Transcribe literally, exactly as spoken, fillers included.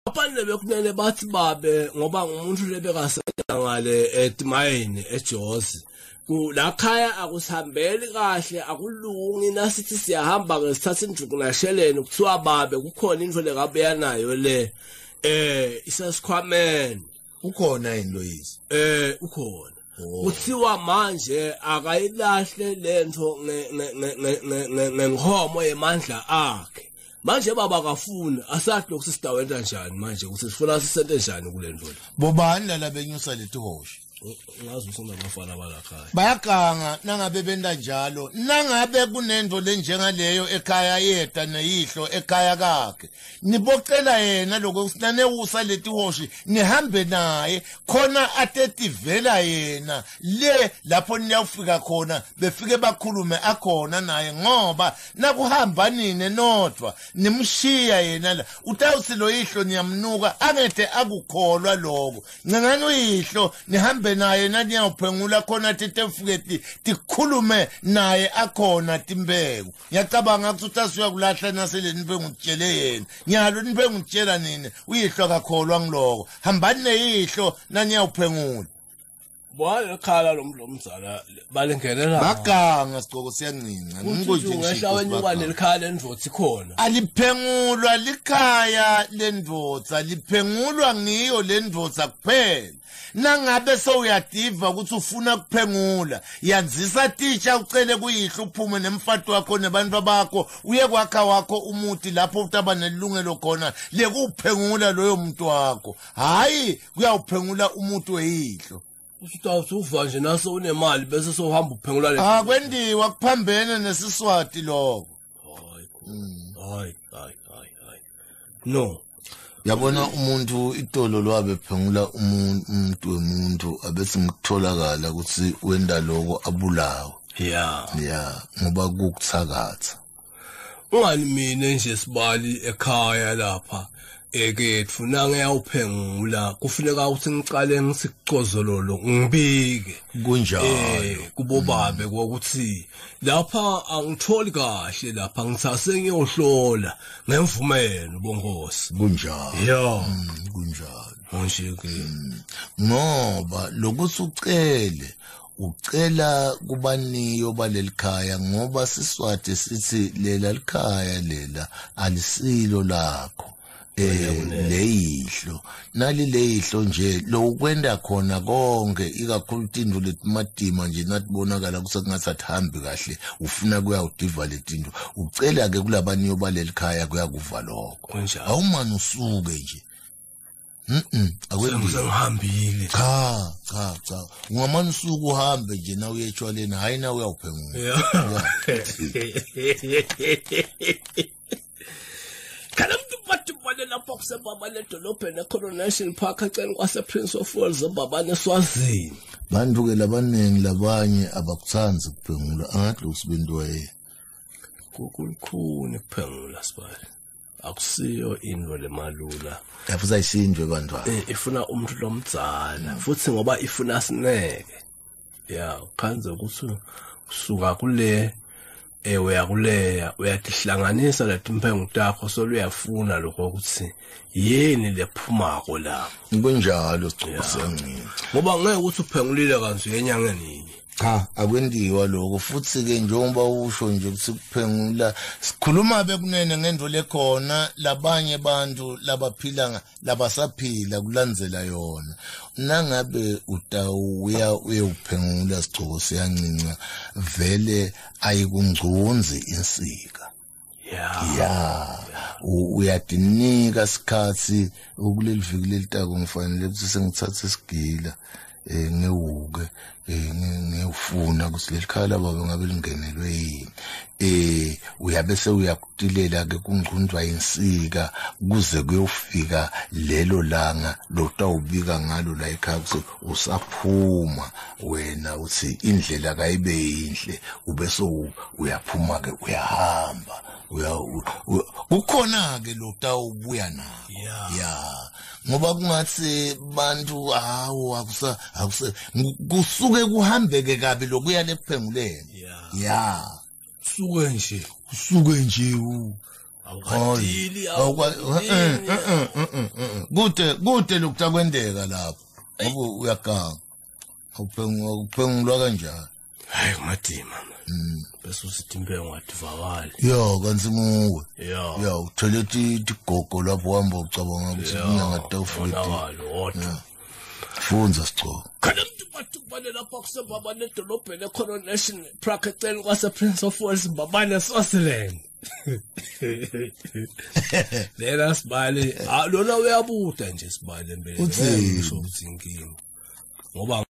Abanye bekunene bathi babe ngoba ngumuntu lebekasela ngale etimayini eJozi. La khaya akusihambeli kahle akulungi nasithi siyahamba ke sithatha induku nashelene kuthiwa babe kukhona into lekabeya nayo le eh isasikhwameni ukhona yini loyisi eh ukhona kuthiwa manje akayilahle lento ngenhomo yemandla akhe manje baba kafuna asathi lokuthi sidawenta kanjani manje ukuthi sifuna sisente kanjani kule nto bobani la benyusa letihoshi ngazi usona bafana balakhaya bayaganga nangabe benda njalo nangabe kunento lenjengaleyo ekhaya yeda neyihlo ekhaya kakhe nibocela yena lokho sinane usa letihoshi nihambe naye khona atetivela yena le lapho niyafika khona befike bakhulume akhona naye ngoba nakuhamba nine nodwa nimshiya yena la utawusilo ihlo niyamnuka angete akukholwa lokho ngengani uyihlo nihambe naye nani yawuphengula khona tetefuketi tikhulume naye akhona timbeko ngiyacabanga ukuthi utasuya kulahla nasele nibe ngutshele yena nyalo nibe ngutshela nini uyihlo kakholwa ngiloko hambani neyihlo nani yawuphengula Boy ekhala lo mzala balengenela baganga sigqoko siyancinca ngikho ngehla wenyuka nelikhaya lendvodza ikhona aliphengulwa likhaya lendvodza liphengulwa ngiyo lendvodza kuphela nangabe sowuyadiva ukuthi ufuna kuphengula yanzisa teacher ucele kuyihlo uphume nemfato wakho nebantu bakho uye kwakha wakho umuti lapho utaba nelungelo khona lekuphengula loyo muntu wakho hayi kuyawuphengula umuntu weyihlo Usitawuthi uva nje naso unemali bese sohamba uphengula le ah kwendiwa kuphambene nesiswati lokho hayi hayi hayi hayi no yabona umuntu itolo lwabe phengula umuntu wemuntu abese ngikutholakala ukuthi wenda lokho abulawo yeah yeah ngoba kukuthakatha ungani mina nje sibali ekhaya lapha ekethu nange yawuphengula kufuneka ukuthi ngiqale ngisicozololo ngibike kunjalo kubobabe ukuthi lapha angitholi kahle lapha ngithase ngiyohlola ngemvumelo bongosi kunjalo yeah kunjalo manje ke ngoba lokuthi ucele ucela kubaniyo balelikhaya ngoba siswati sithi lela likhaya lela alisilo lakho eh leyihlo nali leyihlo nje lo kwenda khona konke ikakhulu tindu letimadima nje natibonakala kusekungathathambi kahle ufuna kuyawudiva letinto ucela ke kulabaniyo balelikhaya kuyakuva lokho awumani usuke nje mhm akwengihambile cha cha cha ungamani usuku uhambe nje na uyetshwaleni hayi na uyawuphengula Kalamntu bathi bale lapha kusebaba ledolobheni eCoronation Park eceni kwase Prince of Wales babane eSwazini bantu ke labaningi labanye abakuthanzi kuphengula angathi lokusibindwaye kukhulukhuni kuphengula sibali akusiyo into lemalula yafuza isindwe bantwana eh ifuna umuntu lomdzala futhi ngoba ifuna sineke ya khanze ukuthi usuka kule eh uyakuleya uyatihlanganisa letimphengu takho soluyafuna lokho ukuthi yini lephumako la kunjalo sicoko siyancinca ngoba ngeke ukuthi uphengulile kanje enyangeni cha akwendiwa lokho futhi ke njengoba usho nje ukuthi kuphengula sikhuluma bekunene ngento lekhona labanye bantu labaphila labasaphila kulandzela yona nangabe utawuya uyophengula sicoko siyancinca vele ayikungconzi insika yeah yeah uyadinika sikhathi ukuleliviki lelitako ngifanele ukuthi sengithatha isigila eh ngewuke eh ngiyofuna ukuthi lelikhala baba ngabe lingenelwe yini eh uyabese uyakutilela ke kungcundwa insika kuze kuyofika lelo langa lotawubika ngalo la ekhaya ukuthi usaphuma wena uthi indlela kayibe yinhle ubeso uyaphuma ke uyahamba uya kukhona ke lotawubuya nawo yeah ngoba kungathi bantu hawo akusa akusa kusuke kuhambeke kabi lokuya lephenguleni yeah yeah suke nje usuke nje u awukadili kude kude lokutha kwendeka lapho ngoba uyaganga awuphengulwa kanjani hayi madima bese usitimbe ngadivakali yo kanti nguwe yo yo uthole igogo lapho uhamba ucabanga ukuthi inyanga tawufunda wodwa funza sico kana mntu bathubane lapha kusembabane edolobheni ecoronation park eceleni kwase Prince of Wales mbabane Swaziland lena sibale lona uyabuda nje sibale mbele ngisho ukuthi inkingi ngoba